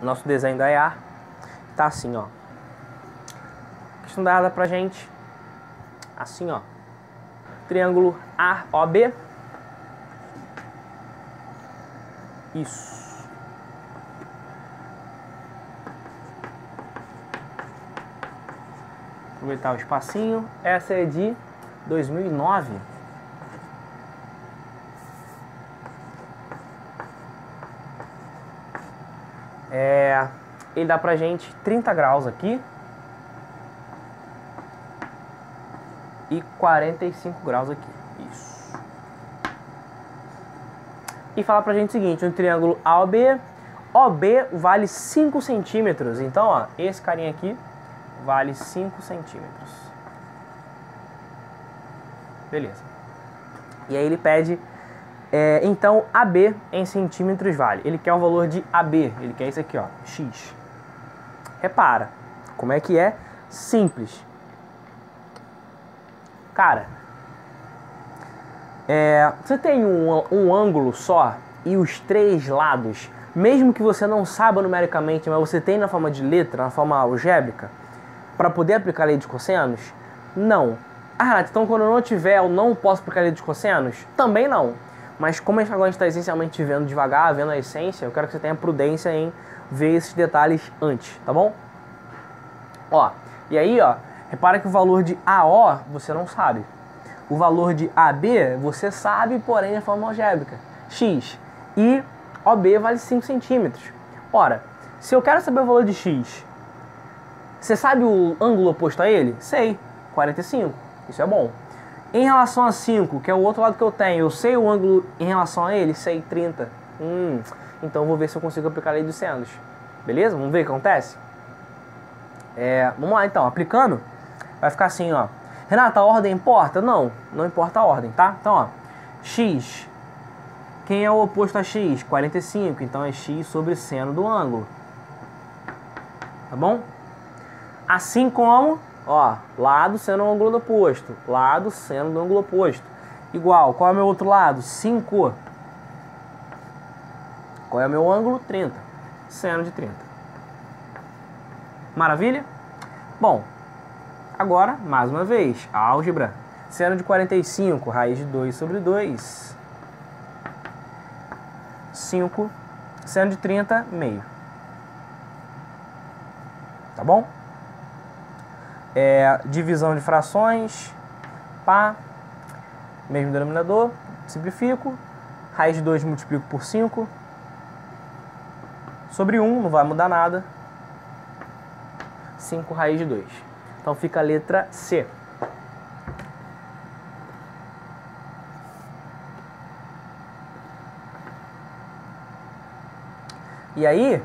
Nosso desenho da EA tá assim, ó. A questão dada pra gente, assim, ó. Triângulo AOB. Isso. Aproveitar o espacinho. Essa é de 2009. Ele dá pra gente 30 graus aqui e 45 graus aqui. Isso. E fala pra gente o seguinte, um triângulo AOB, OB vale 5 centímetros. Então, ó, esse carinha aqui vale 5 centímetros. Beleza. E aí ele pede, então, AB em centímetros vale. Ele quer o valor de AB, ele quer isso aqui, ó, X. Repara, como é que é? Simples. Cara, você tem um ângulo só e os três lados, mesmo que você não saiba numericamente, mas você tem na forma de letra, na forma algébrica, para poder aplicar a lei de cossenos? Não. Ah, Renato, então quando eu não tiver, eu não posso aplicar a lei de cossenos? Também não. Mas como agora a gente está essencialmente vendo devagar, vendo a essência, eu quero que você tenha prudência em ver esses detalhes antes, tá bom? Ó, e aí, ó, repara que o valor de AO você não sabe. O valor de AB você sabe, porém, de forma algébrica. X. E OB vale 5 centímetros. Ora, se eu quero saber o valor de X, você sabe o ângulo oposto a ele? Sei, 45. Isso é bom. Em relação a 5, que é o outro lado que eu tenho, eu sei o ângulo em relação a ele? Sei, 30. Então eu vou ver se eu consigo aplicar a lei dos senos. Beleza? Vamos ver o que acontece? Vamos lá então, aplicando, vai ficar assim, ó. Renata, a ordem importa? Não, não importa a ordem, tá? Então, ó, X, quem é o oposto a X? 45, então é X sobre seno do ângulo. Tá bom? Assim como, ó, lado, seno do ângulo do oposto. Lado, seno do ângulo oposto. Igual, qual é o meu outro lado? 5. Qual é o meu ângulo? 30. Seno de 30. Maravilha? Bom, agora, mais uma vez, álgebra. Seno de 45, raiz de 2 sobre 2. 5. Seno de 30, meio. Tá bom? Divisão de frações, pá, mesmo denominador, simplifico, raiz de 2 multiplico por 5, sobre 1, não vai mudar nada, 5 raiz de 2. Então fica a letra C. E aí,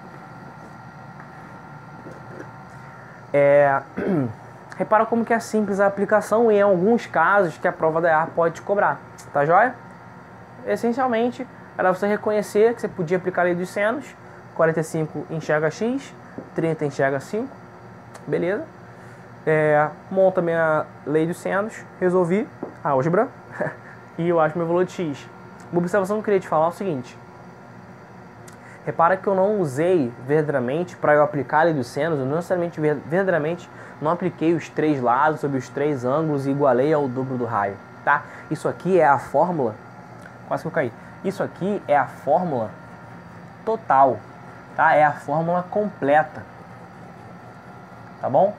repara como que é simples a aplicação e em alguns casos que a prova da EA pode te cobrar, tá joia? Essencialmente, era você reconhecer que você podia aplicar a lei dos senos, 45 enxerga X, 30 enxerga 5, beleza? Monta minha lei dos senos, resolvi a álgebra e eu acho meu valor de X. Uma observação que eu queria te falar é o seguinte. Repara que eu não usei verdadeiramente para eu aplicar a lei dos senos, eu não necessariamente verdadeiramente não apliquei os três lados sobre os três ângulos e igualei ao dobro do raio, tá? Isso aqui é a fórmula, quase que eu caí, isso aqui é a fórmula total, tá? É a fórmula completa, tá bom?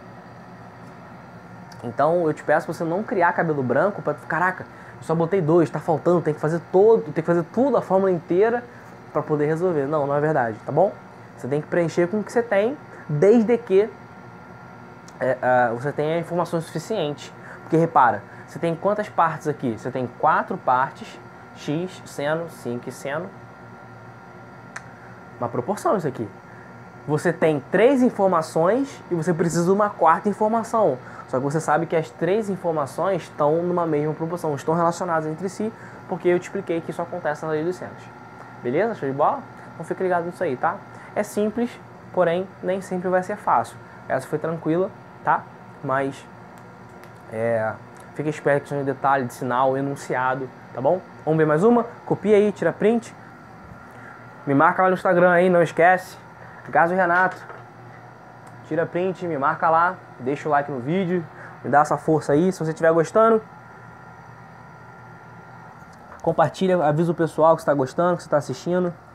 Então eu te peço pra você não criar cabelo branco para caraca, eu só botei 2, tá faltando, tem que fazer tudo, a fórmula inteira para poder resolver. Não, não é verdade, tá bom? Você tem que preencher com o que você tem, desde que você tenha informações suficientes. Porque repara, você tem quantas partes aqui? Você tem 4 partes, x, seno, 5 e seno. Uma proporção isso aqui. Você tem 3 informações e você precisa de uma 4ª informação. Só que você sabe que as 3 informações estão numa mesma proporção, estão relacionadas entre si, porque eu te expliquei que isso acontece na lei dos senos. Beleza? Show de bola? Então fica ligado nisso aí, tá? É simples, porém nem sempre vai ser fácil. Essa foi tranquila, tá? Mas fica esperto que de detalhe, de sinal, enunciado, tá bom? Vamos ver mais uma? Copia aí, tira print. Me marca lá no Instagram aí, não esquece. Gaso Renato, tira print, me marca lá, deixa o like no vídeo, me dá essa força aí, se você estiver gostando. Compartilha, avisa o pessoal que você está gostando, que você está assistindo.